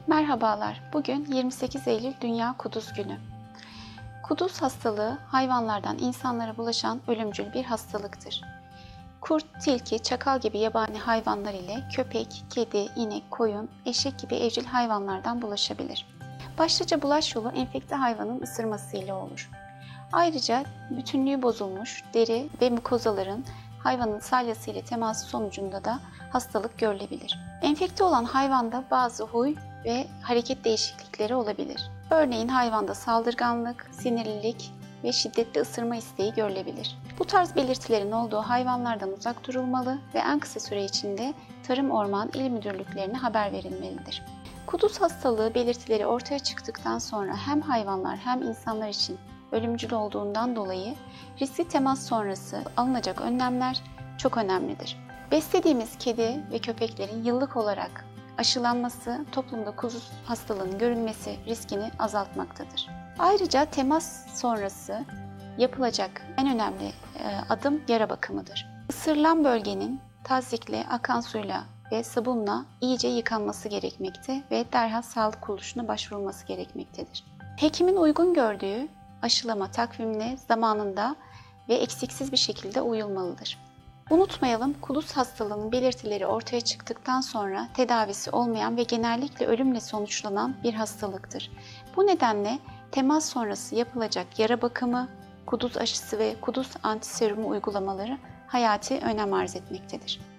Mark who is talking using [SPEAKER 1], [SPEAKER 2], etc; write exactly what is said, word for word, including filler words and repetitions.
[SPEAKER 1] Merhabalar, bugün yirmi sekiz Eylül Dünya Kuduz Günü. Kuduz hastalığı hayvanlardan insanlara bulaşan ölümcül bir hastalıktır. Kurt, tilki, çakal gibi yabani hayvanlar ile köpek, kedi, inek, koyun, eşek gibi evcil hayvanlardan bulaşabilir. Başlıca bulaş yolu enfekte hayvanın ısırması ile olur. Ayrıca bütünlüğü bozulmuş deri ve mukozaların hayvanın salyası ile teması sonucunda da hastalık görülebilir. Enfekte olan hayvanda bazı huy ve hareket değişiklikleri olabilir. Örneğin hayvanda saldırganlık, sinirlilik ve şiddetli ısırma isteği görülebilir. Bu tarz belirtilerin olduğu hayvanlardan uzak durulmalı ve en kısa süre içinde Tarım Orman İl Müdürlüklerine haber verilmelidir. Kuduz hastalığı belirtileri ortaya çıktıktan sonra hem hayvanlar hem insanlar için ölümcül olduğundan dolayı riskli temas sonrası alınacak önlemler çok önemlidir. Beslediğimiz kedi ve köpeklerin yıllık olarak aşılanması toplumda kuduz hastalığının görülmesi riskini azaltmaktadır. Ayrıca temas sonrası yapılacak en önemli adım yara bakımıdır. Isırılan bölgenin tazyikle, akan suyla ve sabunla iyice yıkanması gerekmekte ve derhal sağlık kuruluşuna başvurulması gerekmektedir. Hekimin uygun gördüğü aşılama takvimine zamanında ve eksiksiz bir şekilde uyulmalıdır. Unutmayalım, kuduz hastalığının belirtileri ortaya çıktıktan sonra tedavisi olmayan ve genellikle ölümle sonuçlanan bir hastalıktır. Bu nedenle temas sonrası yapılacak yara bakımı, kuduz aşısı ve kuduz antiserumu uygulamaları hayati önem arz etmektedir.